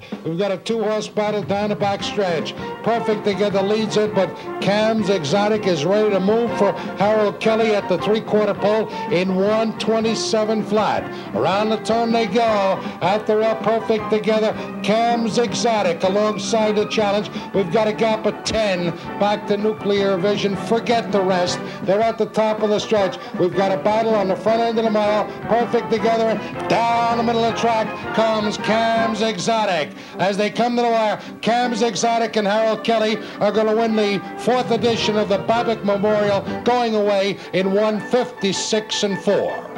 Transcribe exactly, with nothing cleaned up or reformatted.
We've got a two-horse battle down the back stretch. Perfect Together leads it, but Cam's Exotic is ready to move for Harold Kelly at the three-quarter pole in one twenty-seven flat. Around the turn they go. After a Perfect Together, Cam's Exotic alongside the challenge. We've got a gap of ten back to Nuclear Vision. Forget the rest. They're at the top of the stretch. We've got a battle on the front end of the mile. Perfect Together. Down the middle of the track comes Cam's Exotic. As they come to the wire, Cam's Exotic and Harold Kelly are going to win the fourth edition of the Babbitt Memorial, going away in one fifty-six and four.